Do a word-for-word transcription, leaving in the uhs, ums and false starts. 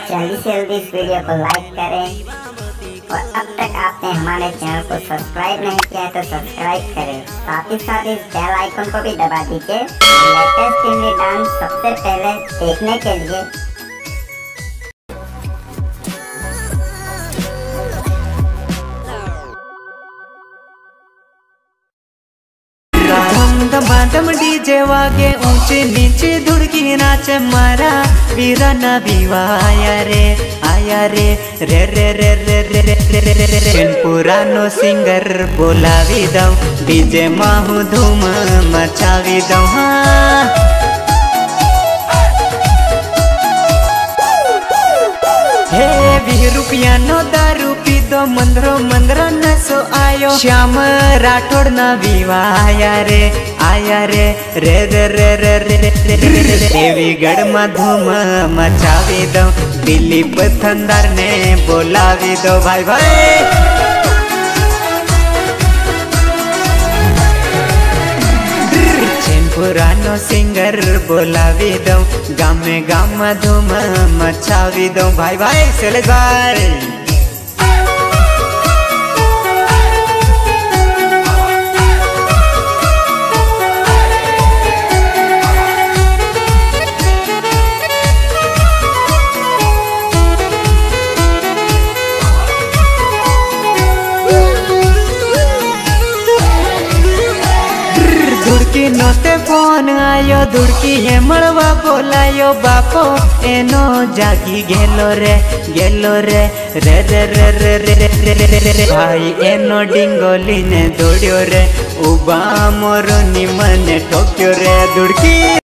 जल्दी से जल्दी इस वीडियो को लाइक करें और अब तक आपने हमारे चैनल को सब्सक्राइब नहीं किया है तो सब्सक्राइब करें। साथ ही साथ इस बेल आइकन को भी दबा दीजिए लेटेस्ट हिंदी डांस सबसे पहले देखने के लिए। धमाधम डीजे वागे ऊंचे नीचे धुड़की नाचे मारा वीरा ना विवा आया रे आया रे रे रे रे रे रे रे रे रे रे पुरानो सिंगर बोलावी दऊ डीजे माहू धूम मचावी दऊ। हाँ हे वीर रुपया नो दारू पी दो मंदरो मंदरो नसो आयो श्याम राठौड़ ना विवा आया रे आया रे रे रे रे रे रे रे रे देवीगढ़ में धूम मचावी दो दिलीप थंदार ने बोलावी दो भाई भाई। पुरानो सिंगर बोलावी दो गाम में गाम में धूम मचावी दो भाई भाई चले भाई। धुड़की नोते फोन आयो धुड़की ये मड़वा बोलायो बापो एनो जागी गेलो रे गेलो रे रे रे रे रे रे रे रे रे रे भाई एनो डिंगोली ने दौड़ियो रे उबा मोरो निमने ठोक्यो रे धुड़की।